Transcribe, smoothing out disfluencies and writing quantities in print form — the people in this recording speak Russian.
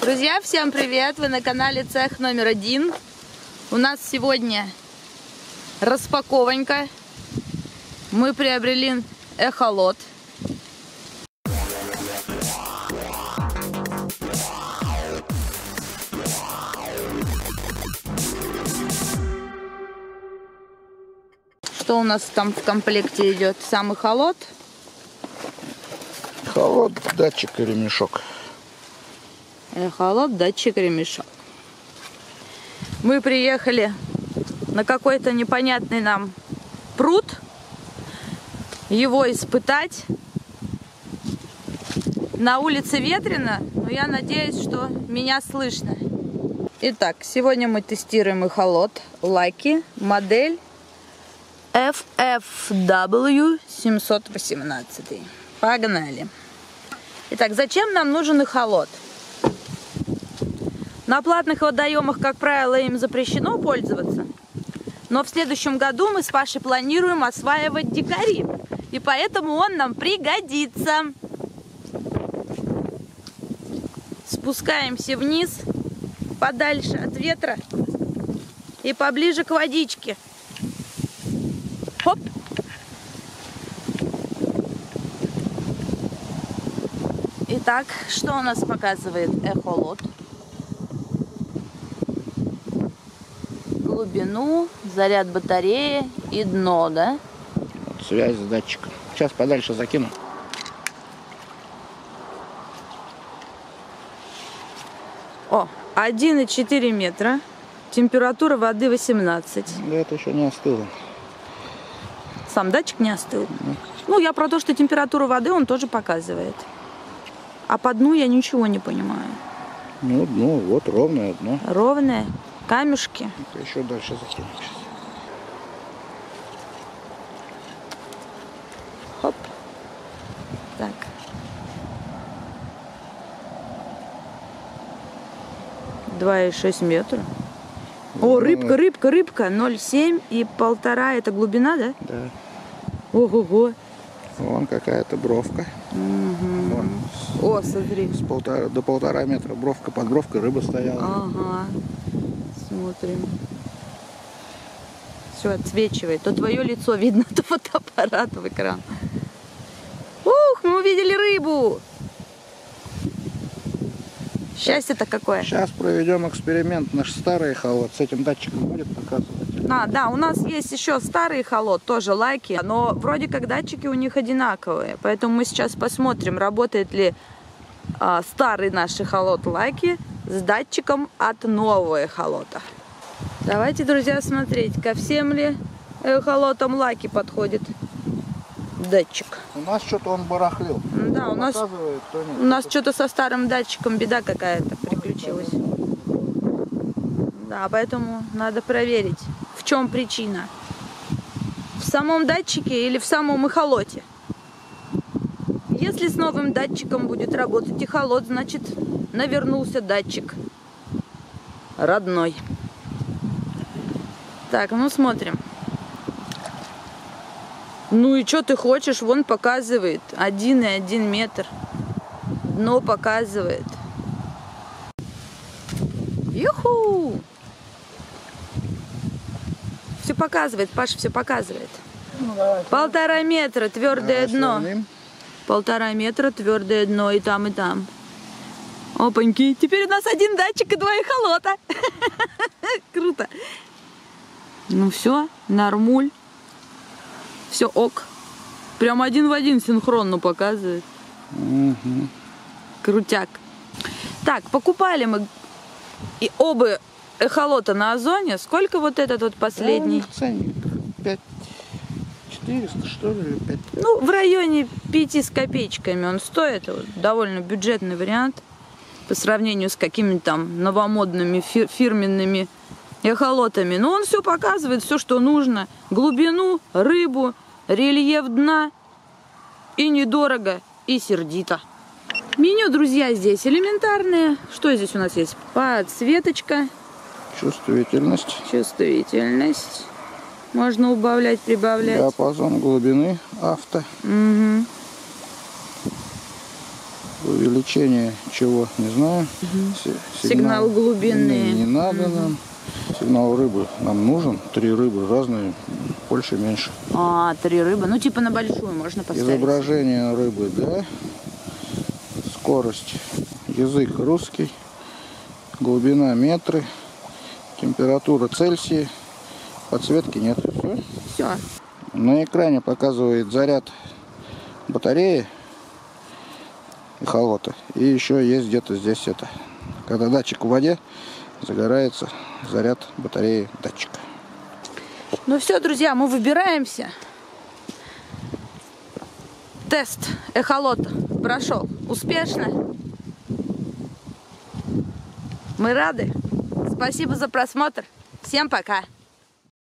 Друзья, всем привет! Вы на канале Цех номер 1. У нас сегодня распаковонька. Мы приобрели эхолот. Что у нас там в комплекте идет? Сам эхолот. Эхолот, датчик и ремешок. Эхолот, датчик, ремешок. Мы приехали на какой-то непонятный нам пруд. Его испытать. На улице ветрено, но я надеюсь, что меня слышно. Итак, сегодня мы тестируем эхолот Lucky, модель FFW 718. Погнали. Итак, зачем нам нужен эхолот? На платных водоемах, как правило, им запрещено пользоваться. Но в следующем году мы с Пашей планируем осваивать дикари. И поэтому он нам пригодится. Спускаемся вниз, подальше от ветра и поближе к водичке. Хоп! Итак, что у нас показывает эхолот? Глубину, заряд батареи и дно, да? Вот связь с датчиком. Сейчас подальше закину. О, 1,4 метра. Температура воды 18. Да, это еще не остыло. Сам датчик не остыл. Ну, я про то, что температуру воды он тоже показывает. А по дну я ничего не понимаю. Ну, дно, вот ровное дно. Ровное. Камешки. Это еще дальше закину. Хоп. Так. Два и 6 метра. О, рыбка, рыбка, рыбка. 0,7 и 1,5. Это глубина, да? Да. Ого-го. Вон какая-то бровка. Угу. Вон, о, смотри. до 1,5 метра бровка. Под бровкой рыба стояла. Ага. Смотрим. Все отсвечивает. То твое лицо видно, то фотоаппарат в экран. Ух, мы увидели рыбу. Счастье-то какое. Сейчас проведем эксперимент. Наш старый эхолот с этим датчиком будет показывать. А, да, у нас есть еще старый эхолот, тоже Lucky, но вроде как датчики у них одинаковые. Поэтому мы сейчас посмотрим, работает ли старый наш эхолот Lucky с датчиком от нового эхолота. Давайте, друзья, смотреть, ко всем ли эхолотам Lucky подходит датчик. У нас что-то он барахлил. Да, у нас что-то со старым датчиком беда какая-то приключилась. Да, поэтому надо проверить, в чем причина. В самом датчике или в самом эхолоте. Если с новым датчиком будет работать эхолот, значит навернулся датчик родной. Так, ну смотрим. Ну и что ты хочешь? Вон показывает 1,1 метр. Дно показывает. Юху! Все показывает, Паша, все показывает. Ну, давай, 1,5 метра твердое дно. Сравним. 1,5 метра твердое дно и там, и там. Опаньки. Теперь у нас один датчик и 2 эхолота. Круто. Ну все, нормуль. Все ок. Прям один в один синхронно показывает. Угу. Крутяк. Так, покупали мы и оба эхолота на Озоне. Сколько вот этот вот последний? Да, ценник 5400, что ли, 5. Ну, в районе 5 с копеечками он стоит. Вот, довольно бюджетный вариант по сравнению с какими-то там новомодными фирменными эхолотами. Но он все показывает, все, что нужно. Глубину, рыбу, рельеф дна. И недорого, и сердито. Меню, друзья, здесь элементарное. Что здесь у нас есть? Подсветочка. Чувствительность. Чувствительность. Можно убавлять, прибавлять. Диапазон глубины авто. Угу. Увеличение чего, не знаю. Сигнал глубины. Не надо нам. Сигнал рыбы нам нужен. 3 рыбы разные, больше, меньше. 3 рыбы. Ну, типа на большую можно поставить. Изображение рыбы, да. Скорость. Язык русский. Глубина метры. Температура Цельсия. Подсветки нет. Все. На экране показывает заряд батареи эхолота. И еще есть где-то здесь это. Когда датчик в воде, загорается заряд батареи датчика. Ну все, друзья, мы выбираемся. Тест эхолота прошел успешно. Мы рады. Спасибо за просмотр. Всем пока.